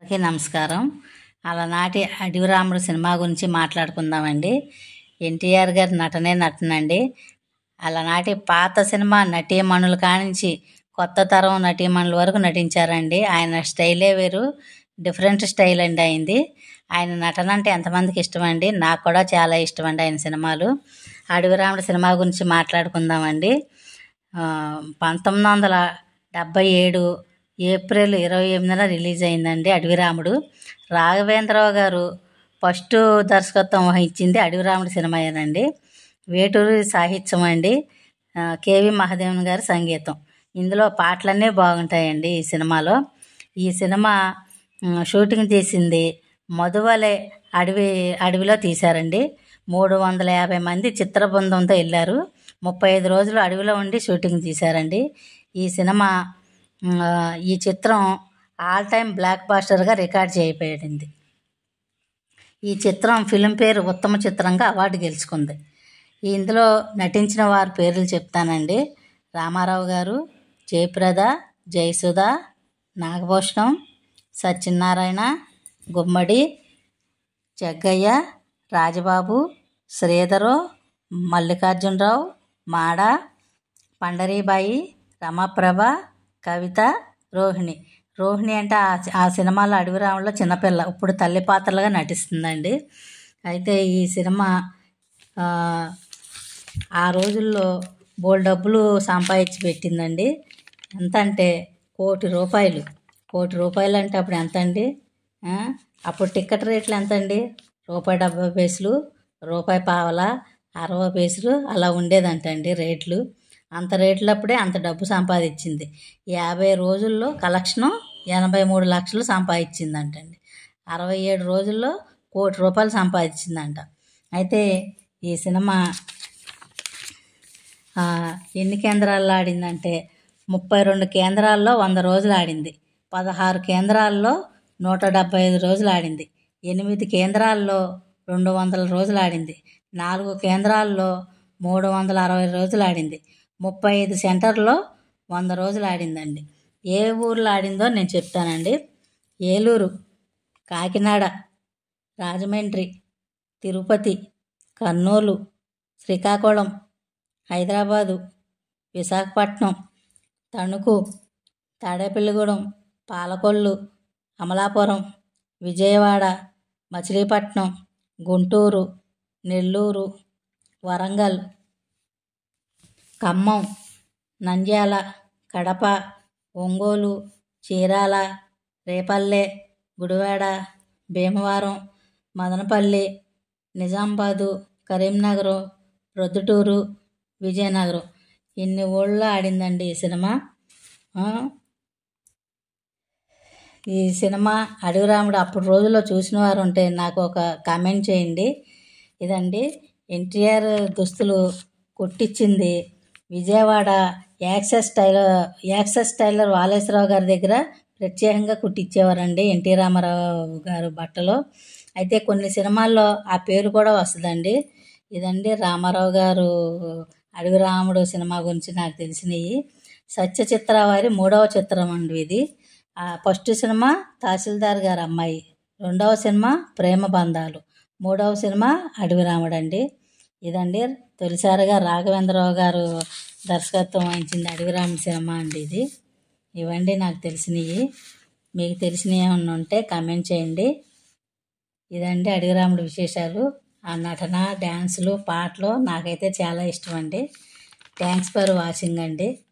అందరికీ నమస్కారం. అలనాటి అడవిరాముడు సినిమా గురించి మాట్లాడుకుందామండి. ఎన్టీఆర్ గారి నటనండి. అలనాటి పాత సినిమా నటీమణుల కానించి కొత్త తరం నటీమణుల వరకు నటించారండి. ఆయన స్టైలే వేరు, డిఫరెంట్ స్టైల్ అండి అయింది. ఆయన నటన అంటే ఎంతమందికి ఇష్టమండి. నాకు కూడా చాలా ఇష్టం అండి ఆయన సినిమాలు. అడవిరాముడు సినిమా గురించి మాట్లాడుకుందామండి. 1977 ఏప్రిల్ 28న రిలీజ్ అయిందండి అడవిరాముడు. రాఘవేంద్రరావు గారు ఫస్ట్ దర్శకత్వం వహించింది అడవిరాముడు సినిమాయేనండి. వేటూరి సాహిత్యం అండి, కేవి మహాదేవన్ గారి సంగీతం. ఇందులో పాటలన్నీ బాగుంటాయండి ఈ సినిమాలో. ఈ సినిమా షూటింగ్ తీసింది మధువలే అడవిలో తీశారండి. 350 మంది చిత్ర బృందంతో వెళ్ళారు. 35 రోజులు అడవిలో ఉండి షూటింగ్ తీశారండి. ఈ చిత్రం ఆల్ టైమ్ బ్లాక్ బాస్టర్గా రికార్డ్ చేయబడింది. ఈ చిత్రం ఫిల్మ్ఫేర్ ఉత్తమ చిత్రంగా అవార్డు గెలుచుకుంది. ఇందులో నటించిన వారి పేర్లు చెప్తానండి. రామారావు గారు, జయప్రద, జయసుధ, నాగభూషణం, సత్యనారాయణ, గుమ్మడి, జగ్గయ్య, రాజబాబు, శ్రీధరు, మల్లికార్జునరావు, మాడ, పండరీబాయి, రమాప్రభ, కవిత, రోహిణి అంటే ఆ సినిమాలో అడవిరాములో చిన్నపిల్ల, ఇప్పుడు తల్లి పాత్రలుగా నటిస్తుందండి. అయితే ఈ సినిమా ఆ రోజుల్లో బోల్ డబ్బులు సంపాదించి పెట్టిందండి. ఎంత అంటే ₹1,00,00,000. ₹1,00,00,000 అంటే అప్పుడు ఎంత అండి? అప్పుడు టికెట్ రేట్లు ఎంత అండి? ₹1.70, ₹1.50, 60 పైసలు అలా ఉండేదంటండి రేట్లు. అంత రేట్లప్పుడే అంత డబ్బు సంపాదించింది. 50 రోజుల్లో కలెక్షను 83 లక్షలు సంపాదించిందంటండి. 67 రోజుల్లో ₹1,00,00,000 సంపాదించిందంట. అయితే ఈ సినిమా ఎన్ని కేంద్రాల్లో ఆడిందంటే 32 కేంద్రాల్లో 100 రోజులు ఆడింది. 16 కేంద్రాల్లో 175 రోజులు ఆడింది. 8 కేంద్రాల్లో 200 రోజులు ఆడింది. 4 కేంద్రాల్లో 360 రోజులు ఆడింది. 35 సెంటర్లో 100 రోజులు ఆడిందండి. ఏ ఊర్లో ఆడిందో నేను చెప్తానండి. ఏలూరు, కాకినాడ, రాజమండ్రి, తిరుపతి, కర్నూలు, శ్రీకాకుళం, హైదరాబాదు, విశాఖపట్నం, తణుకు, తాడేపల్లిగూడెం, పాలకొల్లు, అమలాపురం, విజయవాడ, మచిలీపట్నం, గుంటూరు, నెల్లూరు, వరంగల్, ఖమ్మం, నంద్యాల, కడప, ఒంగోలు, చీరాల, రేపల్లె, గుడివాడ, భీమవరం, మదనపల్లి, నిజామాబాదు, కరీంనగరు, ప్రొద్దుటూరు, విజయనగరం, ఇన్ని ఊళ్ళో ఆడిందండి ఈ సినిమా. ఈ సినిమా అడవిరాముడు అప్పుడు రోజుల్లో చూసిన వారు ఉంటే నాకు ఒక కామెంట్ చేయండి. ఇదండి ఎన్టీఆర్ దుస్తులు కుట్టించింది విజయవాడ యాక్సెస్ టైలర్ వాలేశ్వరరావు గారి దగ్గర ప్రత్యేకంగా కుట్టించేవారండి ఎన్టీ రామారావు గారు బట్టలు. అయితే కొన్ని సినిమాల్లో ఆ పేరు కూడా వస్తుందండి. ఇదండి రామారావు గారు అడవిరాముడు సినిమా గురించి నాకు తెలిసినవి. సత్యచిత్ర వారి 3వ చిత్రం అండి ఇది. ఫస్ట్ సినిమా తహసీల్దార్ గారి అమ్మాయి, 2వ సినిమా ప్రేమ బంధాలు, 3వ సినిమా అడవిరాముడు అండి. ఇదండి తొలిసారిగా రాఘవేంద్రరావు గారు దర్శకత్వం వహించింది అడవిరాముడు సినిమా అండి ఇది. ఇవండి నాకు తెలిసినవి. మీకు తెలిసినవి ఏమన్నా ఉంటే కామెంట్ చేయండి. ఇదండి అడవిరాముడు విశేషాలు. ఆ నటన, డ్యాన్సులు, పాటలు నాకైతే చాలా ఇష్టం అండి. థ్యాంక్స్ ఫర్ వాచింగ్ అండి.